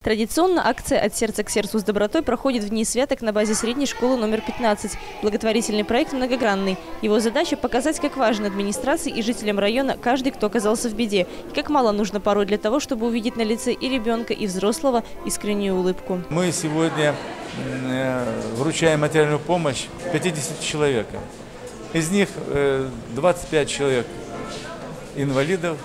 Традиционно акция «От сердца к сердцу с добротой» проходит в дни святок на базе средней школы номер 15. Благотворительный проект многогранный. Его задача – показать, как важен администрации и жителям района каждый, кто оказался в беде, и как мало нужно порой для того, чтобы увидеть на лице и ребенка, и взрослого искреннюю улыбку. Мы сегодня вручаем материальную помощь 50 человекам. Из них 25 человек инвалидов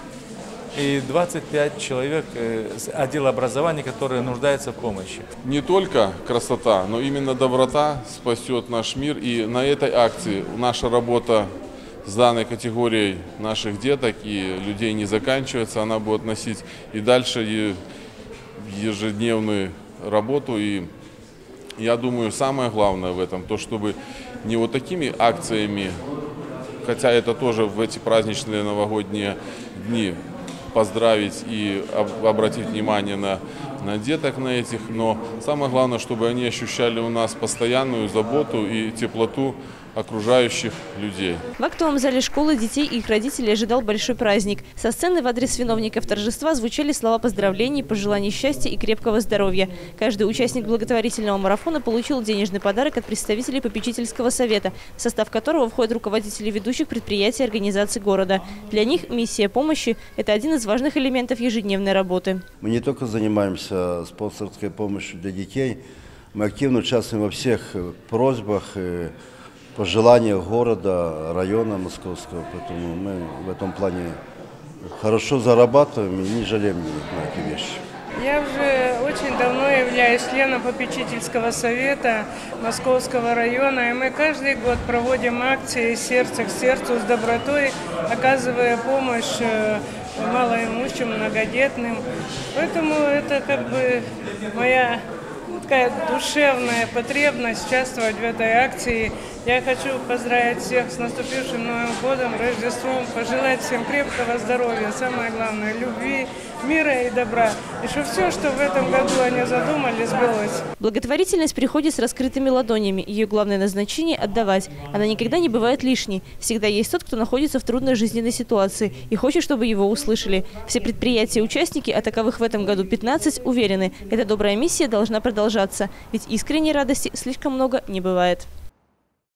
и 25 человек с отдела образования, которые нуждаются в помощи. Не только красота, но именно доброта спасет наш мир. И на этой акции наша работа с данной категорией наших деток и людей не заканчивается. Она будет носить и дальше ежедневную работу. И я думаю, самое главное в этом, то чтобы не вот такими акциями, хотя это тоже в эти праздничные новогодние дни, поздравить и обратить внимание на деток на этих, но самое главное, чтобы они ощущали у нас постоянную заботу и теплоту окружающих людей. В актовом зале школы детей и их родителей ожидал большой праздник. Со сцены в адрес виновников торжества звучали слова поздравлений, пожеланий счастья и крепкого здоровья. Каждый участник благотворительного марафона получил денежный подарок от представителей попечительского совета, в состав которого входят руководители ведущих предприятий и организаций города. Для них миссия помощи – это один из важных элементов ежедневной работы. Мы не только занимаемся спонсорской помощью для детей, мы активно участвуем во всех просьбах, пожеланиях города, района московского, поэтому мы в этом плане хорошо зарабатываем и не жалеем на эти вещи. Я уже очень давно являюсь членом попечительского совета Московского района, и мы каждый год проводим акции «Сердце к сердцу с добротой», оказывая помощь малоимущим, многодетным. Поэтому это как бы моя такая душевная потребность участвовать в этой акции. Я хочу поздравить всех с наступившим Новым годом, Рождеством, пожелать всем крепкого здоровья, самое главное, любви, мира и добра. И чтобы все, что в этом году они задумали, сбылось. Благотворительность приходит с раскрытыми ладонями. Ее главное назначение – отдавать. Она никогда не бывает лишней. Всегда есть тот, кто находится в трудной жизненной ситуации и хочет, чтобы его услышали. Все предприятия и участники, а таковых в этом году 15, уверены, эта добрая миссия должна продолжаться. Ведь искренней радости слишком много не бывает.